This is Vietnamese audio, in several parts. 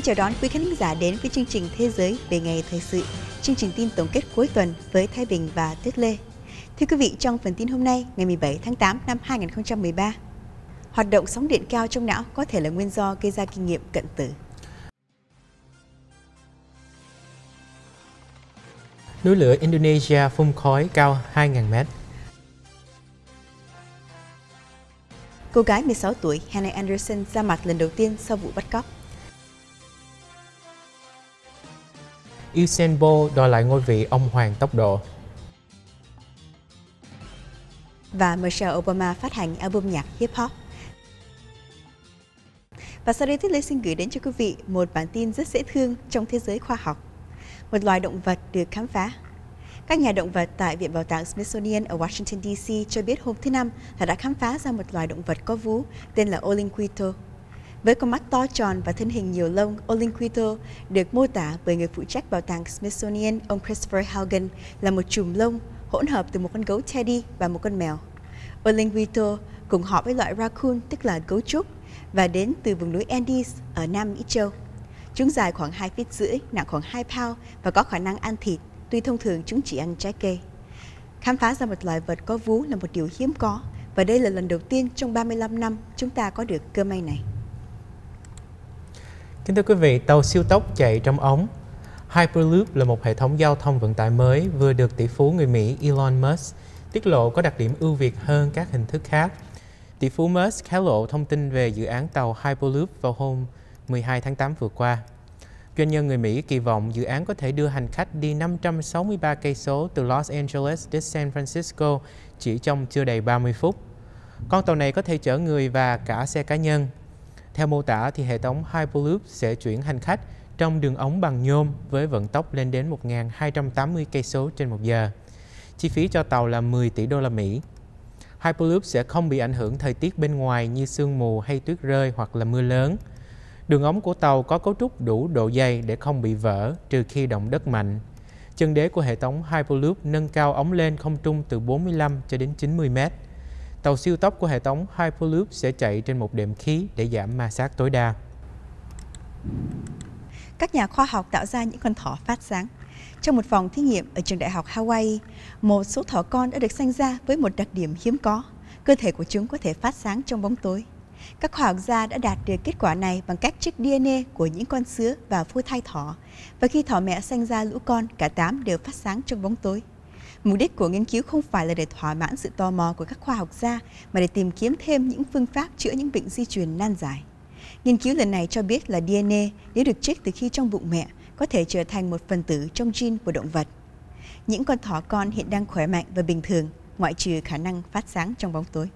Xin chào đón quý khán giả đến với chương trình Thế giới về ngày thời sự, chương trình tin tổng kết cuối tuần với Thái Bình và Tuyết Lê. Thưa quý vị, trong phần tin hôm nay, ngày 17 tháng 8 năm 2013, hoạt động sóng điện cao trong não có thể là nguyên do gây ra kinh nghiệm cận tử. Núi lửa Indonesia phun khói cao 2.000 mét. Cô gái 16 tuổi Hannah Anderson ra mặt lần đầu tiên sau vụ bắt cóc. Usain Bolt đòi lại ngôi vị ông hoàng tốc độ. Và Michelle Obama phát hành album nhạc hip hop. Và sau đây Tuyết Lê xin gửi đến cho quý vị một bản tin rất dễ thương trong thế giới khoa học. Một loài động vật được khám phá. Các nhà động vật tại Viện Bảo tàng Smithsonian ở Washington, D.C. cho biết hôm thứ Năm là đã khám phá ra một loài động vật có vú tên là Olinquito. Với con mắt to tròn và thân hình nhiều lông, Olinquito được mô tả bởi người phụ trách Bảo tàng Smithsonian, ông Christopher Haugen, là một chùm lông hỗn hợp từ một con gấu teddy và một con mèo. Olinquito cùng họ với loại raccoon, tức là gấu trúc, và đến từ vùng núi Andes ở Nam Mỹ Châu. Chúng dài khoảng 2,5 feet, nặng khoảng 2 pound và có khả năng ăn thịt, tuy thông thường chúng chỉ ăn trái cây. Khám phá ra một loài vật có vú là một điều hiếm có, và đây là lần đầu tiên trong 35 năm chúng ta có được cơ may này. Kính thưa quý vị, tàu siêu tốc chạy trong ống. Hyperloop là một hệ thống giao thông vận tải mới vừa được tỷ phú người Mỹ Elon Musk tiết lộ có đặc điểm ưu việt hơn các hình thức khác. Tỷ phú Musk hé lộ thông tin về dự án tàu Hyperloop vào hôm 12 tháng 8 vừa qua. Doanh nhân người Mỹ kỳ vọng dự án có thể đưa hành khách đi 563 cây số từ Los Angeles đến San Francisco chỉ trong chưa đầy 30 phút. Con tàu này có thể chở người và cả xe cá nhân. Theo mô tả thì hệ thống Hyperloop sẽ chuyển hành khách trong đường ống bằng nhôm với vận tốc lên đến 1.280 cây số trên một giờ. Chi phí cho tàu là 10 tỷ đô la Mỹ. Hyperloop sẽ không bị ảnh hưởng thời tiết bên ngoài như sương mù hay tuyết rơi hoặc là mưa lớn. Đường ống của tàu có cấu trúc đủ độ dày để không bị vỡ trừ khi động đất mạnh. Chân đế của hệ thống Hyperloop nâng cao ống lên không trung từ 45 cho đến 90 mét. Tàu siêu tốc của hệ thống Hyperloop sẽ chạy trên một đệm khí để giảm ma sát tối đa. Các nhà khoa học tạo ra những con thỏ phát sáng. Trong một phòng thí nghiệm ở trường đại học Hawaii, một số thỏ con đã được sinh ra với một đặc điểm hiếm có. Cơ thể của chúng có thể phát sáng trong bóng tối. Các khoa học gia đã đạt được kết quả này bằng cách trích DNA của những con sứa và phôi thai thỏ. Và khi thỏ mẹ sinh ra lũ con, cả 8 đều phát sáng trong bóng tối. Mục đích của nghiên cứu không phải là để thỏa mãn sự tò mò của các khoa học gia, mà để tìm kiếm thêm những phương pháp chữa những bệnh di truyền nan giải. Nghiên cứu lần này cho biết là DNA nếu được trích từ khi trong bụng mẹ có thể trở thành một phần tử trong gene của động vật. Những con thỏ con hiện đang khỏe mạnh và bình thường, ngoại trừ khả năng phát sáng trong bóng tối.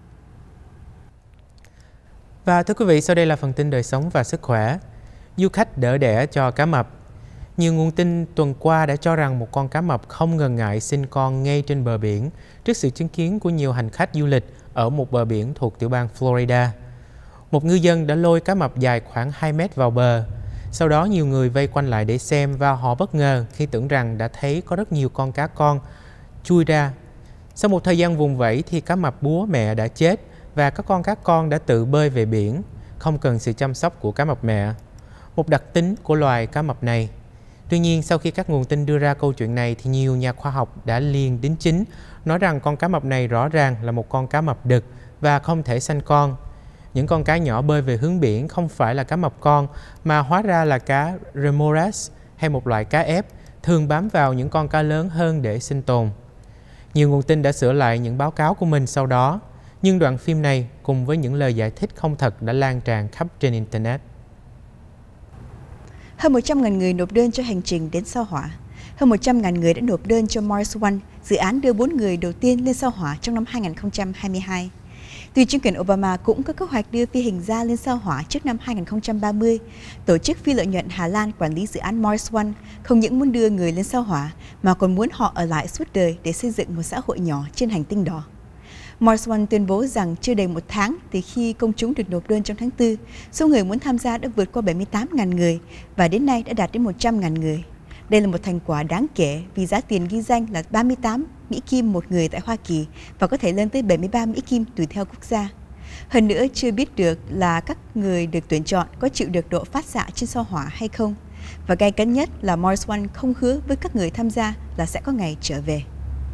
Và thưa quý vị, sau đây là phần tin đời sống và sức khỏe. Du khách đỡ đẻ cho cá mập. Nhiều nguồn tin tuần qua đã cho rằng một con cá mập không ngần ngại sinh con ngay trên bờ biển trước sự chứng kiến của nhiều hành khách du lịch ở một bờ biển thuộc tiểu bang Florida. Một ngư dân đã lôi cá mập dài khoảng 2 mét vào bờ. Sau đó nhiều người vây quanh lại để xem và họ bất ngờ khi tưởng rằng đã thấy có rất nhiều con cá con chui ra. Sau một thời gian vùng vẫy thì cá mập búa mẹ đã chết và các con cá con đã tự bơi về biển, không cần sự chăm sóc của cá mập mẹ. Một đặc tính của loài cá mập này. Tuy nhiên, sau khi các nguồn tin đưa ra câu chuyện này thì nhiều nhà khoa học đã liền đính chính, nói rằng con cá mập này rõ ràng là một con cá mập đực và không thể sanh con. Những con cá nhỏ bơi về hướng biển không phải là cá mập con, mà hóa ra là cá Remorhas hay một loại cá ép, thường bám vào những con cá lớn hơn để sinh tồn. Nhiều nguồn tin đã sửa lại những báo cáo của mình sau đó, nhưng đoạn phim này cùng với những lời giải thích không thật đã lan tràn khắp trên Internet. Hơn 100.000 người nộp đơn cho hành trình đến sao Hỏa. Hơn 100.000 người đã nộp đơn cho Mars One, dự án đưa 4 người đầu tiên lên sao Hỏa trong năm 2022. Tuy chính quyền Obama cũng có kế hoạch đưa phi hành gia lên sao Hỏa trước năm 2030, tổ chức phi lợi nhuận Hà Lan quản lý dự án Mars One không những muốn đưa người lên sao Hỏa mà còn muốn họ ở lại suốt đời để xây dựng một xã hội nhỏ trên hành tinh đó. Mars One tuyên bố rằng chưa đầy một tháng từ khi công chúng được nộp đơn trong tháng 4, số người muốn tham gia đã vượt qua 78.000 người và đến nay đã đạt đến 100.000 người. Đây là một thành quả đáng kể vì giá tiền ghi danh là 38 Mỹ Kim một người tại Hoa Kỳ và có thể lên tới 73 Mỹ Kim tùy theo quốc gia. Hơn nữa, chưa biết được là các người được tuyển chọn có chịu được độ phát xạ trên sao Hỏa hay không. Và gay cấn nhất là Mars One không hứa với các người tham gia là sẽ có ngày trở về.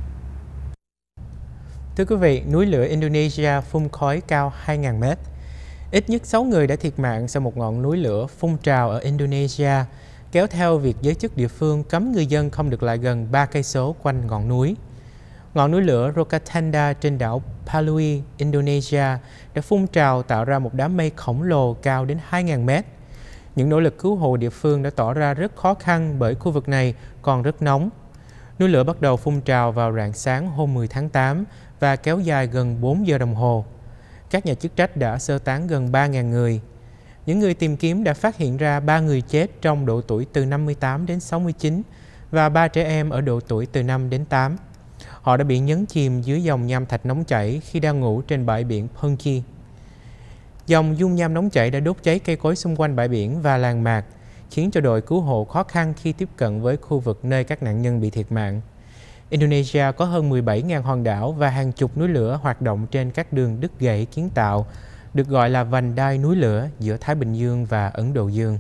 Thưa quý vị, núi lửa Indonesia phun khói cao 2.000 mét. Ít nhất 6 người đã thiệt mạng sau một ngọn núi lửa phun trào ở Indonesia, kéo theo việc giới chức địa phương cấm người dân không được lại gần 3 cây số quanh ngọn núi. Ngọn núi lửa Rokatanda trên đảo Palui, Indonesia đã phun trào tạo ra một đám mây khổng lồ cao đến 2.000 mét. Những nỗ lực cứu hộ địa phương đã tỏ ra rất khó khăn bởi khu vực này còn rất nóng. Núi lửa bắt đầu phun trào vào rạng sáng hôm 10 tháng 8 và kéo dài gần 4 giờ đồng hồ. Các nhà chức trách đã sơ tán gần 3.000 người. Những người tìm kiếm đã phát hiện ra 3 người chết trong độ tuổi từ 58 đến 69 và 3 trẻ em ở độ tuổi từ 5 đến 8. Họ đã bị nhấn chìm dưới dòng nham thạch nóng chảy khi đang ngủ trên bãi biển Punki. Dòng dung nham nóng chảy đã đốt cháy cây cối xung quanh bãi biển và làng mạc, khiến cho đội cứu hộ khó khăn khi tiếp cận với khu vực nơi các nạn nhân bị thiệt mạng. Indonesia có hơn 17.000 hòn đảo và hàng chục núi lửa hoạt động trên các đường đứt gãy kiến tạo, được gọi là vành đai núi lửa giữa Thái Bình Dương và Ấn Độ Dương.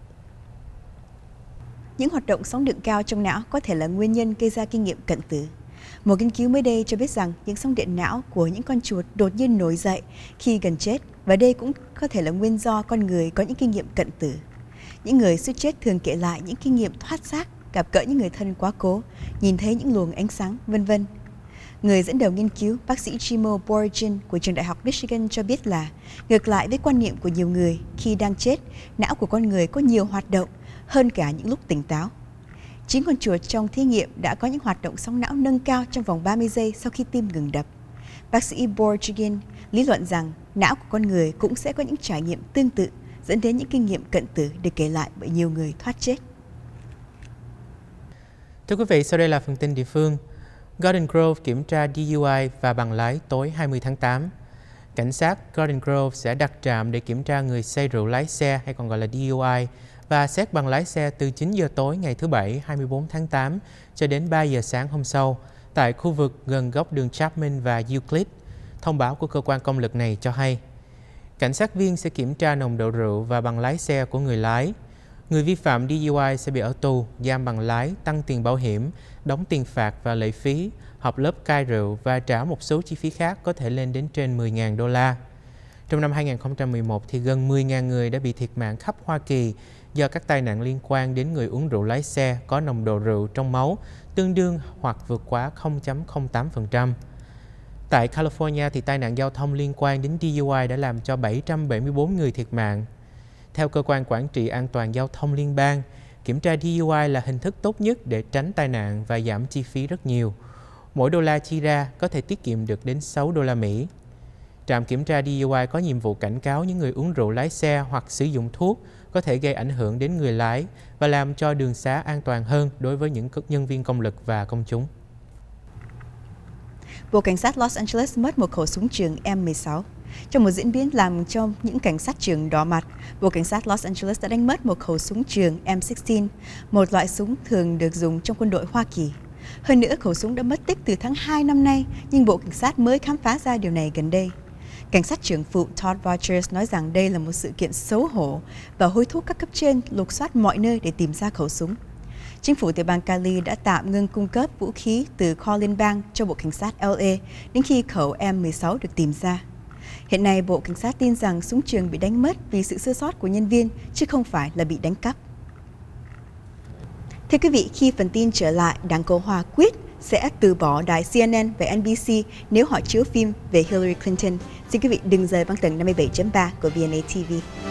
Những hoạt động sóng điện cao trong não có thể là nguyên nhân gây ra kinh nghiệm cận tử. Một nghiên cứu mới đây cho biết rằng những sóng điện não của những con chuột đột nhiên nổi dậy khi gần chết, và đây cũng có thể là nguyên do con người có những kinh nghiệm cận tử. Những người suýt chết thường kể lại những kinh nghiệm thoát xác, gặp gỡ những người thân quá cố, nhìn thấy những luồng ánh sáng, vân vân. Người dẫn đầu nghiên cứu, bác sĩ Jimo Borgin của trường đại học Michigan cho biết là, ngược lại với quan niệm của nhiều người, khi đang chết, não của con người có nhiều hoạt động hơn cả những lúc tỉnh táo. Chính con chuột trong thí nghiệm đã có những hoạt động sóng não nâng cao trong vòng 30 giây sau khi tim ngừng đập. Bác sĩ Borgin lý luận rằng não của con người cũng sẽ có những trải nghiệm tương tự, dẫn đến những kinh nghiệm cận tử được kể lại bởi nhiều người thoát chết. Thưa quý vị, sau đây là phần tin địa phương. Garden Grove kiểm tra DUI và bằng lái tối 20 tháng 8. Cảnh sát Garden Grove sẽ đặt trạm để kiểm tra người say rượu lái xe hay còn gọi là DUI và xét bằng lái xe từ 9 giờ tối ngày thứ Bảy 24 tháng 8 cho đến 3 giờ sáng hôm sau tại khu vực gần góc đường Chapman và Euclid. Thông báo của cơ quan công lực này cho hay, cảnh sát viên sẽ kiểm tra nồng độ rượu và bằng lái xe của người lái. Người vi phạm DUI sẽ bị ở tù, giam bằng lái, tăng tiền bảo hiểm, đóng tiền phạt và lệ phí, học lớp cai rượu và trả một số chi phí khác có thể lên đến trên 10.000 đô la. Trong năm 2011 thì gần 10.000 người đã bị thiệt mạng khắp Hoa Kỳ do các tai nạn liên quan đến người uống rượu lái xe có nồng độ rượu trong máu tương đương hoặc vượt quá 0.08%. Tại California thì tai nạn giao thông liên quan đến DUI đã làm cho 774 người thiệt mạng. Theo Cơ quan Quản trị An toàn Giao thông Liên bang, kiểm tra DUI là hình thức tốt nhất để tránh tai nạn và giảm chi phí rất nhiều. Mỗi đô la chi ra có thể tiết kiệm được đến 6 đô la Mỹ. Trạm kiểm tra DUI có nhiệm vụ cảnh cáo những người uống rượu lái xe hoặc sử dụng thuốc có thể gây ảnh hưởng đến người lái và làm cho đường xá an toàn hơn đối với những nhân viên công lực và công chúng. Bộ Cảnh sát Los Angeles mất một khẩu súng trường M16. Trong một diễn biến làm cho những cảnh sát trường đỏ mặt, Bộ Cảnh sát Los Angeles đã đánh mất một khẩu súng trường M16, một loại súng thường được dùng trong quân đội Hoa Kỳ. Hơn nữa, khẩu súng đã mất tích từ tháng 2 năm nay, nhưng Bộ Cảnh sát mới khám phá ra điều này gần đây. Cảnh sát trưởng phụ Todd Rogers nói rằng đây là một sự kiện xấu hổ và hối thúc các cấp trên lục soát mọi nơi để tìm ra khẩu súng. Chính phủ tiểu bang Cali đã tạm ngưng cung cấp vũ khí từ kho liên bang cho Bộ Cảnh sát LA đến khi khẩu M16 được tìm ra. Hiện nay, Bộ Cảnh sát tin rằng súng trường bị đánh mất vì sự sơ sót của nhân viên, chứ không phải là bị đánh cắp. Thưa quý vị, khi phần tin trở lại, Đảng Cộng hòa quyết sẽ từ bỏ đài CNN và NBC nếu họ chiếu phim về Hillary Clinton. Xin quý vị đừng rời băng tần 57.3 của VNA TV.